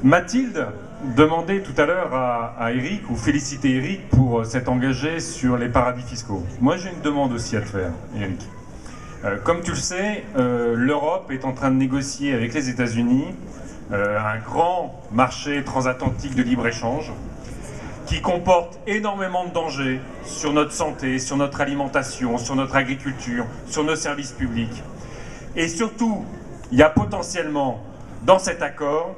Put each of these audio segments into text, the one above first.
Mathilde demandait tout à l'heure à Eric, ou féliciter Eric pour s'être engagé sur les paradis fiscaux. Moi j'ai une demande aussi à te faire, Eric. Comme tu le sais, l'Europe est en train de négocier avec les États-Unis un grand marché transatlantique de libre-échange qui comporte énormément de dangers sur notre santé, sur notre alimentation, sur notre agriculture, sur nos services publics. Et surtout, il y a potentiellement dans cet accord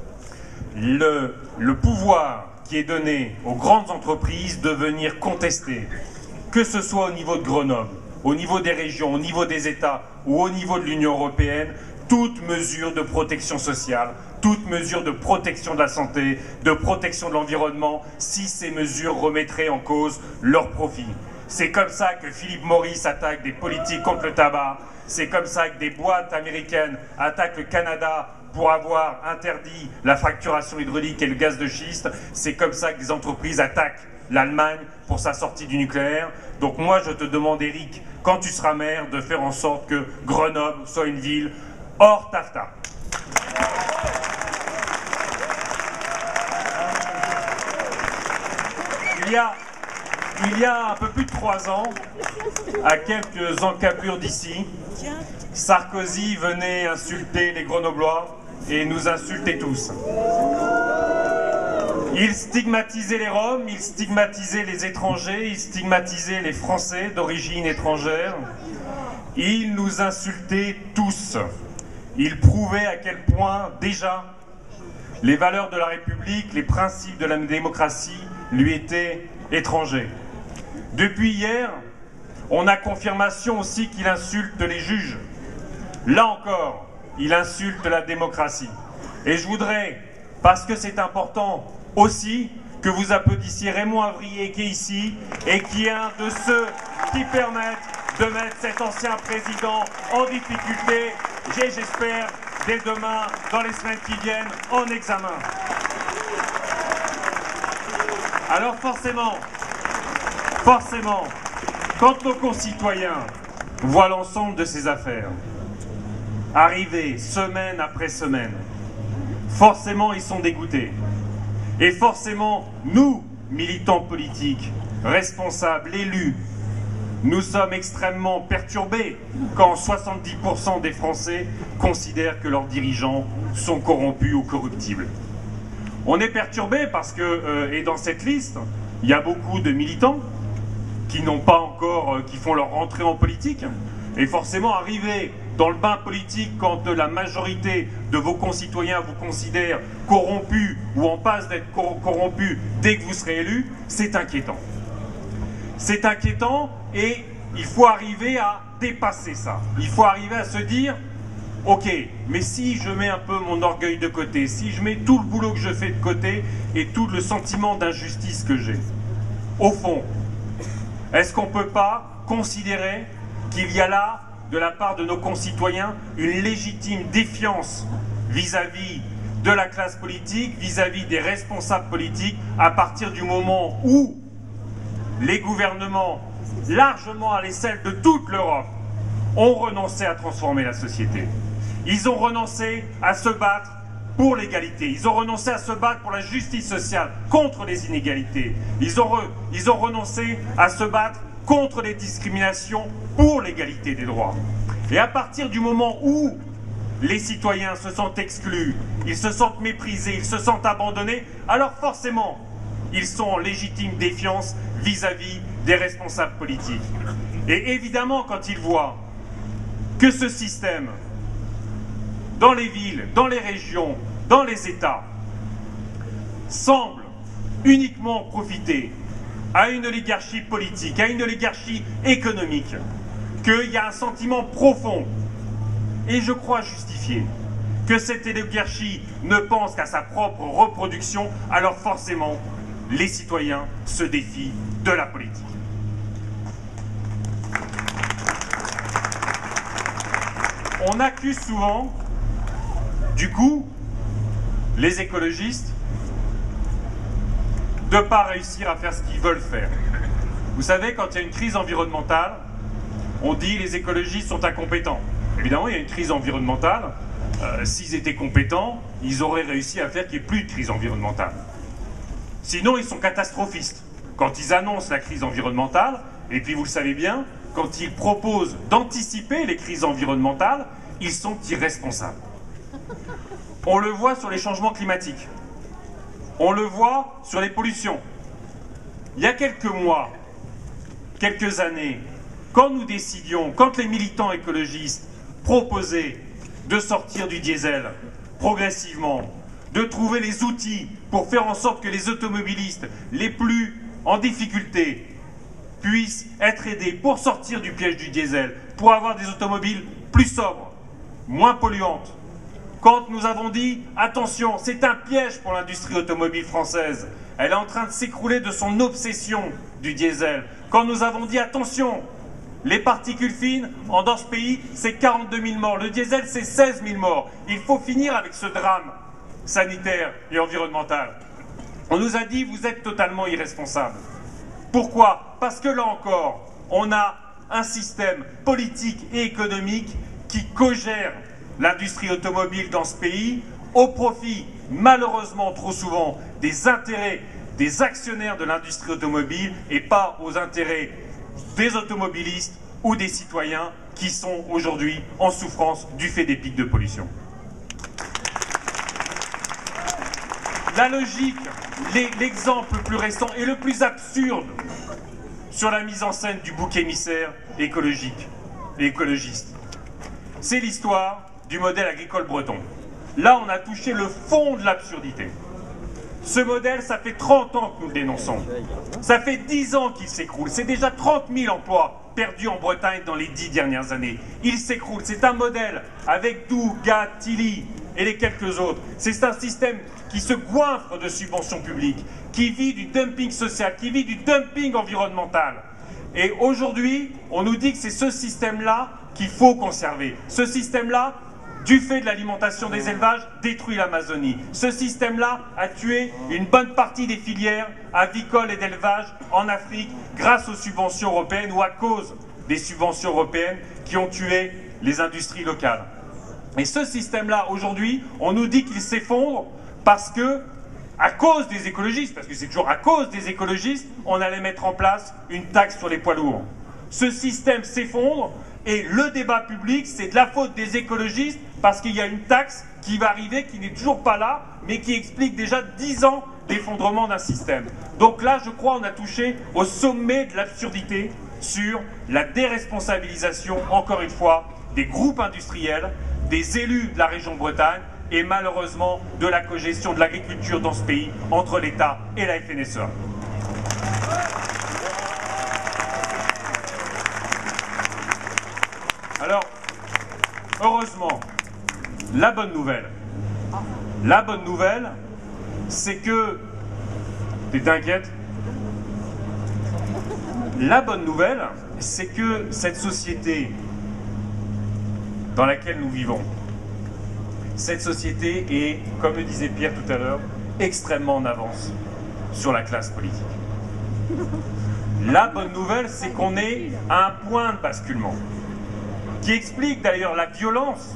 le pouvoir qui est donné aux grandes entreprises de venir contester, que ce soit au niveau de Grenoble, au niveau des régions, au niveau des États ou au niveau de l'Union européenne, toute mesure de protection sociale, toute mesure de protection de la santé, de protection de l'environnement, si ces mesures remettraient en cause leurs profits. C'est comme ça que Philip Morris attaque des politiques contre le tabac, c'est comme ça que des boîtes américaines attaquent le Canada pour avoir interdit la fracturation hydraulique et le gaz de schiste, c'est comme ça que des entreprises attaquent l'Allemagne pour sa sortie du nucléaire. Donc moi je te demande, Eric, quand tu seras maire, de faire en sorte que Grenoble soit une ville hors TAFTA. Il y a un peu plus de 3 ans, à quelques encablures d'ici, Sarkozy venait insulter les Grenoblois et nous insultait tous. Il stigmatisait les Roms, il stigmatisait les étrangers, il stigmatisait les Français d'origine étrangère. Il nous insultait tous. Il prouvait à quel point, déjà, les valeurs de la République, les principes de la démocratie lui étaient étrangers. Depuis hier, on a confirmation aussi qu'il insulte les juges. Là encore, il insulte la démocratie. Et je voudrais, parce que c'est important aussi, que vous applaudissiez Raymond Avrier qui est ici et qui est un de ceux qui permettent de mettre cet ancien président en difficulté, j'espère, dès demain, dans les semaines qui viennent, en examen. Alors forcément, quand nos concitoyens voient l'ensemble de ces affaires arriver semaine après semaine, forcément ils sont dégoûtés. Et forcément, nous, militants politiques, responsables, élus, nous sommes extrêmement perturbés quand 70% des Français considèrent que leurs dirigeants sont corrompus ou corruptibles. On est perturbés parce que, et dans cette liste, il y a beaucoup de militants qui n'ont pas encore, qui font leur rentrée en politique. Et forcément, arriver dans le bain politique quand la majorité de vos concitoyens vous considèrent corrompus ou en passe d'être corrompus dès que vous serez élu, c'est inquiétant. C'est inquiétant et il faut arriver à dépasser ça. Il faut arriver à se dire, ok, mais si je mets un peu mon orgueil de côté, si je mets tout le boulot que je fais de côté et tout le sentiment d'injustice que j'ai, au fond, est-ce qu'on ne peut pas considérer qu'il y a là, de la part de nos concitoyens, une légitime défiance vis-à-vis de la classe politique, vis-à-vis des responsables politiques, à partir du moment où les gouvernements, largement à l'échelle de toute l'Europe, ont renoncé à transformer la société. Ils ont renoncé à se battre pour l'égalité. Ils ont renoncé à se battre pour la justice sociale, contre les inégalités. Ils ont renoncé à se battre contre les discriminations, pour l'égalité des droits. Et à partir du moment où les citoyens se sentent exclus, ils se sentent méprisés, ils se sentent abandonnés, alors forcément, ils sont en légitime défiance vis-à-vis des responsables politiques. Et évidemment, quand ils voient que ce système, dans les villes, dans les régions, dans les États, semble uniquement profiter à une oligarchie politique, à une oligarchie économique, qu'il y a un sentiment profond, et je crois justifié, que cette oligarchie ne pense qu'à sa propre reproduction, alors forcément, les citoyens se défient de la politique. On accuse souvent, du coup, les écologistes de ne pas réussir à faire ce qu'ils veulent faire. Vous savez, quand il y a une crise environnementale, on dit les écologistes sont incompétents. Évidemment, il y a une crise environnementale. S'ils étaient compétents, ils auraient réussi à faire qu'il n'y ait plus de crise environnementale. Sinon, ils sont catastrophistes. Quand ils annoncent la crise environnementale, et puis vous le savez bien, quand ils proposent d'anticiper les crises environnementales, ils sont irresponsables. On le voit sur les changements climatiques. On le voit sur les pollutions. Il y a quelques mois, quelques années, quand nous décidions, quand les militants écologistes proposaient de sortir du diesel progressivement, de trouver les outils pour faire en sorte que les automobilistes les plus en difficulté puissent être aidés pour sortir du piège du diesel, pour avoir des automobiles plus sobres, moins polluantes. Quand nous avons dit « Attention, c'est un piège pour l'industrie automobile française, elle est en train de s'écrouler de son obsession du diesel ». Quand nous avons dit « Attention, les particules fines, dans ce pays, c'est 42 000 morts, le diesel, c'est 16 000 morts. Il faut finir avec ce drame sanitaire et environnemental ». On nous a dit « Vous êtes totalement irresponsables ». Pourquoi? Parce que là encore, on a un système politique et économique qui cogère l'industrie automobile dans ce pays au profit, malheureusement trop souvent, des intérêts des actionnaires de l'industrie automobile et pas aux intérêts des automobilistes ou des citoyens qui sont aujourd'hui en souffrance du fait des pics de pollution. La logique, l'exemple le plus récent et le plus absurde sur la mise en scène du bouc émissaire écologique et écologiste, c'est l'histoire du modèle agricole breton. Là, on a touché le fond de l'absurdité. Ce modèle, ça fait 30 ans que nous le dénonçons. Ça fait 10 ans qu'il s'écroule. C'est déjà 30 000 emplois perdus en Bretagne dans les 10 dernières années. Il s'écroule. C'est un modèle avec Doux, GAT, Tilly et les quelques autres. C'est un système qui se goinfre de subventions publiques, qui vit du dumping social, qui vit du dumping environnemental. Et aujourd'hui, on nous dit que c'est ce système-là qu'il faut conserver. Ce système-là, du fait de l'alimentation des élevages, détruit l'Amazonie. Ce système-là a tué une bonne partie des filières avicoles et d'élevage en Afrique grâce aux subventions européennes ou à cause des subventions européennes qui ont tué les industries locales. Et ce système-là, aujourd'hui, on nous dit qu'il s'effondre parce que, à cause des écologistes, parce que c'est toujours à cause des écologistes, on allait mettre en place une taxe sur les poids lourds. Ce système s'effondre et le débat public, c'est de la faute des écologistes parce qu'il y a une taxe qui va arriver, qui n'est toujours pas là, mais qui explique déjà 10 ans d'effondrement d'un système. Donc là, je crois, on a touché au sommet de l'absurdité sur la déresponsabilisation, encore une fois, des groupes industriels, des élus de la région Bretagne et malheureusement de la cogestion de l'agriculture dans ce pays entre l'État et la FNSEA. Alors, heureusement, la bonne nouvelle, c'est que... Tu t'inquiètes? La bonne nouvelle, c'est que cette société dans laquelle nous vivons, cette société est, comme le disait Pierre tout à l'heure, extrêmement en avance sur la classe politique. La bonne nouvelle, c'est qu'on est à un point de basculement, qui explique d'ailleurs la violence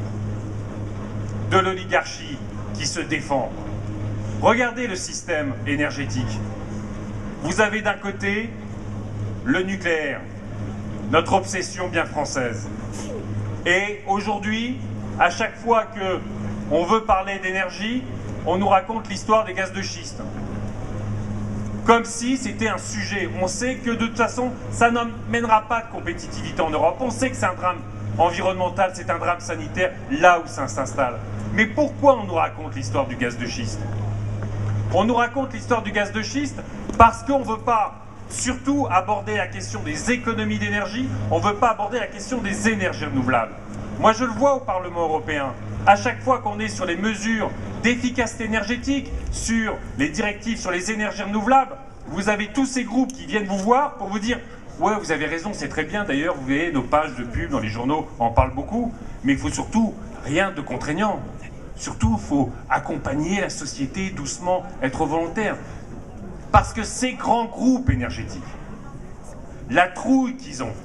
de l'oligarchie qui se défend. Regardez le système énergétique. Vous avez d'un côté le nucléaire, notre obsession bien française. Et aujourd'hui, à chaque fois qu'on veut parler d'énergie, on nous raconte l'histoire des gaz de schiste. Comme si c'était un sujet. On sait que de toute façon, ça n'amènera pas de compétitivité en Europe. On sait que c'est un drame environnemental, c'est un drame sanitaire, là où ça s'installe. Mais pourquoi on nous raconte l'histoire du gaz de schiste? On nous raconte l'histoire du gaz de schiste parce qu'on ne veut pas surtout aborder la question des économies d'énergie, on ne veut pas aborder la question des énergies renouvelables. Moi, je le vois au Parlement européen. À chaque fois qu'on est sur les mesures d'efficacité énergétique, sur les directives sur les énergies renouvelables, vous avez tous ces groupes qui viennent vous voir pour vous dire « Ouais, vous avez raison, c'est très bien. D'ailleurs, vous voyez, nos pages de pub dans les journaux en parlent beaucoup. Mais il faut surtout rien de contraignant. Surtout, il faut accompagner la société doucement, être volontaire. » Parce que ces grands groupes énergétiques, la trouille qu'ils ont,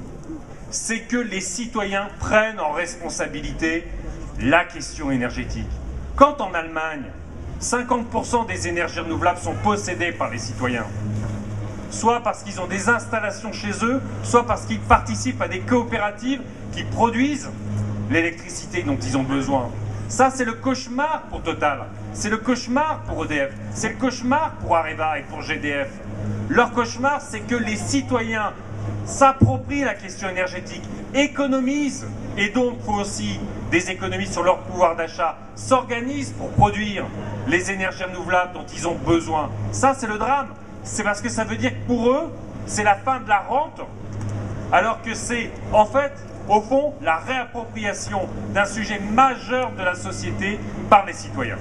c'est que les citoyens prennent en responsabilité la question énergétique. Quand en Allemagne, 50% des énergies renouvelables sont possédées par les citoyens, soit parce qu'ils ont des installations chez eux, soit parce qu'ils participent à des coopératives qui produisent l'électricité dont ils ont besoin. Ça, c'est le cauchemar pour Total, c'est le cauchemar pour EDF, c'est le cauchemar pour Areva et pour GDF. Leur cauchemar, c'est que les citoyens s'approprient la question énergétique, économisent, et donc faut aussi des économies sur leur pouvoir d'achat, s'organisent pour produire les énergies renouvelables dont ils ont besoin. Ça, c'est le drame. C'est parce que ça veut dire que pour eux, c'est la fin de la rente, alors que c'est, en fait, au fond, la réappropriation d'un sujet majeur de la société par les citoyens.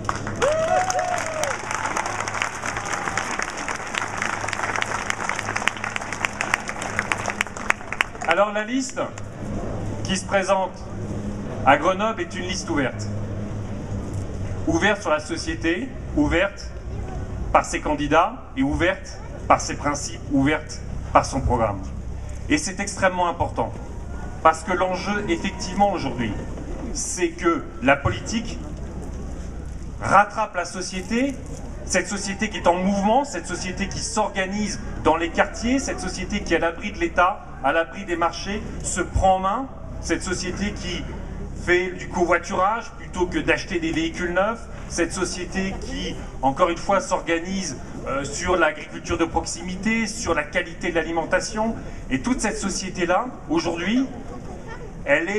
Alors la liste qui se présente à Grenoble est une liste ouverte. Ouverte sur la société, ouverte par ses candidats et ouverte par ses principes, ouverte par son programme. Et c'est extrêmement important, parce que l'enjeu, effectivement, aujourd'hui, c'est que la politique rattrape la société, cette société qui est en mouvement, cette société qui s'organise dans les quartiers, cette société qui est à l'abri de l'État, à l'abri des marchés, se prend en main, cette société qui fait du covoiturage plutôt que d'acheter des véhicules neufs, cette société qui, encore une fois, s'organise sur l'agriculture de proximité, sur la qualité de l'alimentation. Et toute cette société-là, aujourd'hui, elle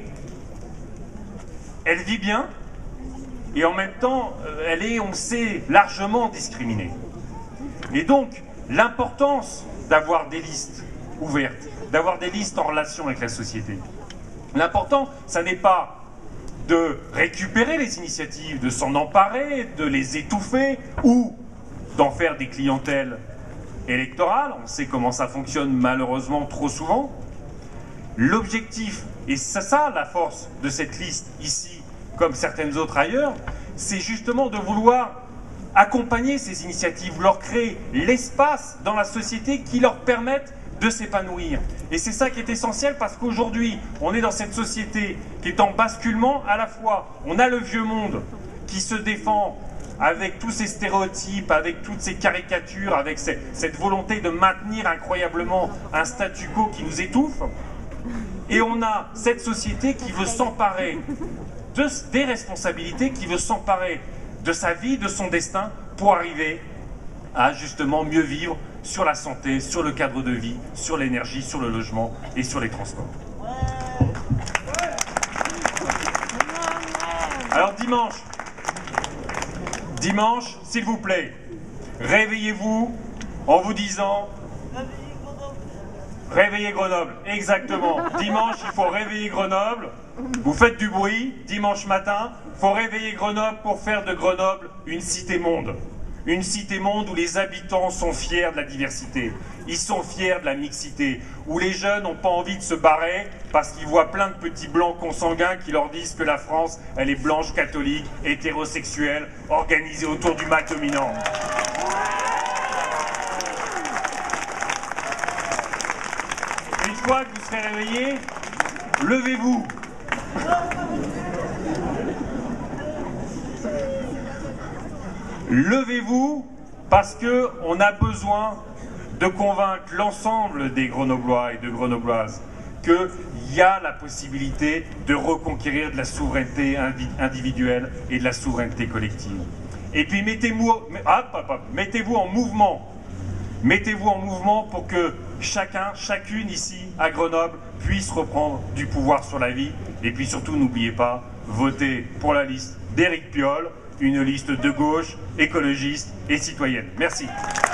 vit bien, et en même temps, elle est, on le sait, largement discriminée. Et donc, l'importance d'avoir des listes ouvertes, d'avoir des listes en relation avec la société. L'important, ça n'est pas de récupérer les initiatives, de s'en emparer, de les étouffer ou d'en faire des clientèles électorales. On sait comment ça fonctionne malheureusement trop souvent. L'objectif, et c'est ça la force de cette liste ici, comme certaines autres ailleurs, c'est justement de vouloir accompagner ces initiatives, leur créer l'espace dans la société qui leur permette de s'épanouir. Et c'est ça qui est essentiel, parce qu'aujourd'hui, on est dans cette société qui est en basculement. À la fois, on a le vieux monde qui se défend avec tous ces stéréotypes, avec toutes ces caricatures, avec cette volonté de maintenir incroyablement un statu quo qui nous étouffe. Et on a cette société qui veut s'emparer des responsabilités, qui veut s'emparer de sa vie, de son destin, pour arriver à justement mieux vivre sur la santé, sur le cadre de vie, sur l'énergie, sur le logement et sur les transports. Alors dimanche, s'il vous plaît, réveillez-vous en vous disant... Réveillez Grenoble, exactement. Dimanche, il faut réveiller Grenoble. Vous faites du bruit, dimanche matin, il faut réveiller Grenoble pour faire de Grenoble une cité-monde. Une cité-monde où les habitants sont fiers de la diversité, ils sont fiers de la mixité, où les jeunes n'ont pas envie de se barrer parce qu'ils voient plein de petits blancs consanguins qui leur disent que la France, elle est blanche, catholique, hétérosexuelle, organisée autour du mâle dominant. Une fois que vous serez réveillés, levez-vous. Levez-vous, parce qu'on a besoin de convaincre l'ensemble des Grenoblois et de Grenobloises qu'il y a la possibilité de reconquérir de la souveraineté individuelle et de la souveraineté collective. Et puis mettez-vous en mouvement. Mettez-vous en mouvement pour que chacune ici à Grenoble puisse reprendre du pouvoir sur la vie. Et puis surtout, n'oubliez pas, votez pour la liste d'Éric Piolle, une liste de gauche, écologiste et citoyenne. Merci.